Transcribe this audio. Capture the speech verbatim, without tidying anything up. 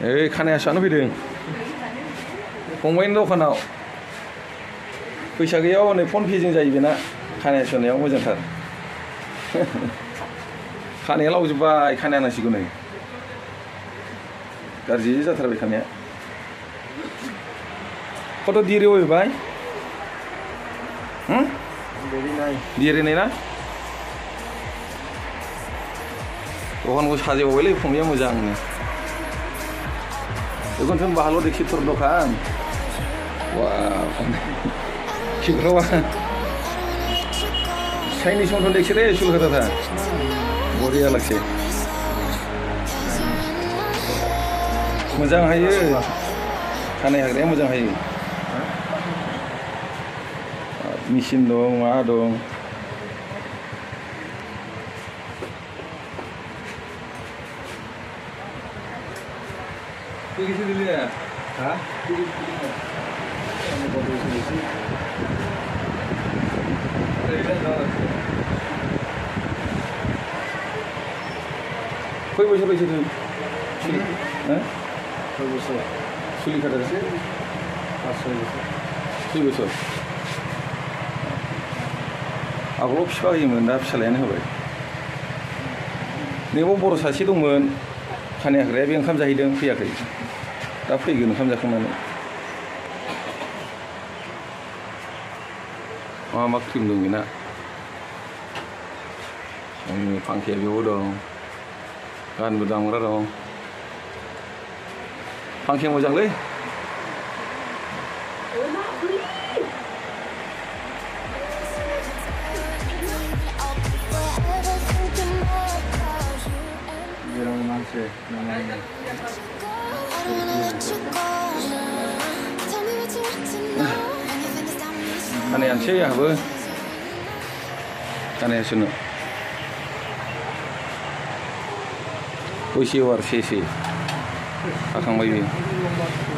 ओइ खानाय हास'आनो फैदों फंबायनि दखानाव फैसा गैया हनै फन पेजों जायो बेना खानाय हास'नायाव मोजांथार खानाया लावजोब्बाय खानाय हानांसिगौ नै गाज्रि जाथारबाय खानाया कत देरि हो भाई हम्म देरि नहीं ना दखान को साजे बावबायलै फंबाया मोजांनो बेखौनोथ' बाहाल' देखि थर दखान वाव खिग्रावा चाइनिस मटन देखि रे सुलखा था बरिया लागसे मोजां हायो खानाय हाग्राया मोजां हायो मेचिन दं मा दं बेसे दिले हा खय बोसोर बैसो दं हो खय बोसोर सोलिखादों पास सय बोसोर सय बोसोर आगोलाव फिफा होयोमोन दा फिसालायानो होबाय नैबाव बर' सासे दंमोन खानाय हाग्राया बे ओंखाम जाहैदों फैयाखै दा फैगोन ओंखाम जाखांनानै मा मा क्रिम दं बेना आंनि फांखाया बेयाव दं गानबो दामग्रा दं फांखाया मोजांलै खानाय हानोसै आंहाबो खानाय हास'नो बैसो आरो से से हाखांबाय बेयो